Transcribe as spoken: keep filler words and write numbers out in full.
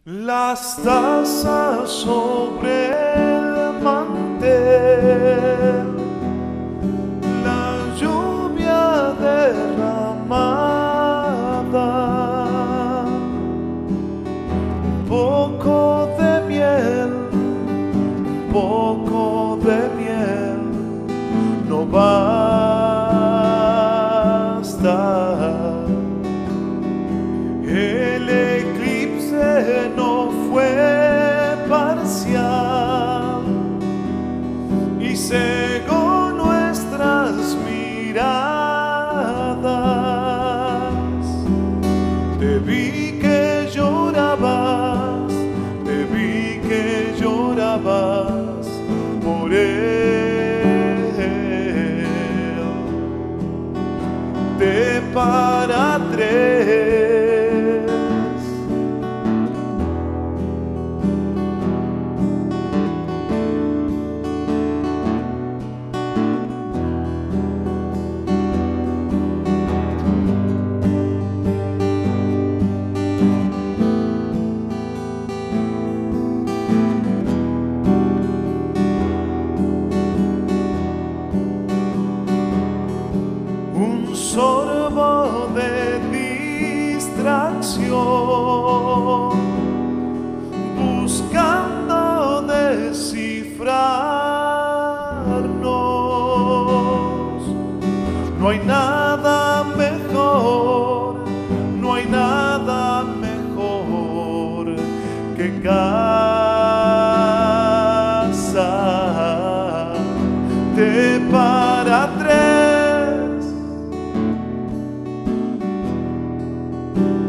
Las tazas sobre el mantel, la lluvia derramada, un poco de miel, un poco de miel, no basta. El eclipse no fue parcial y cegó nuestras miradas. Te vi que llorabas, te vi que llorabas por él. De para tres. Un sorbo de distracción, buscando descifrarnos. No hay nada mejor, no hay nada mejor que casa de para tres.